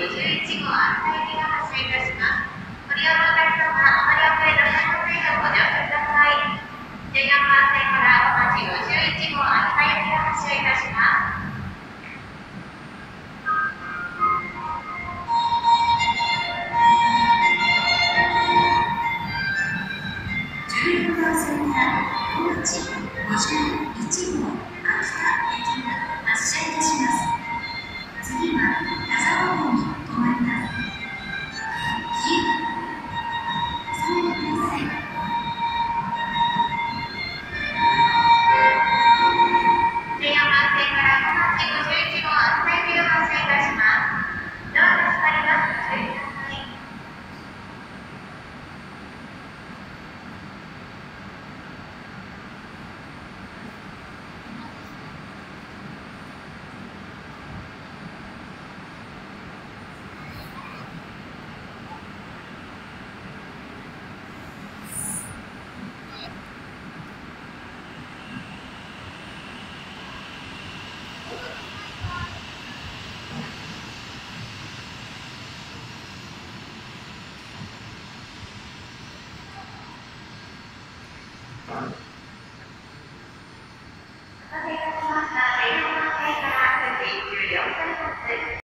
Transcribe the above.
51号秋田行きが発車いたします。ご利用のお客様、お乗り遅れの際の際はご乗車ください。14番線から小町51号秋田行きが発車いたします。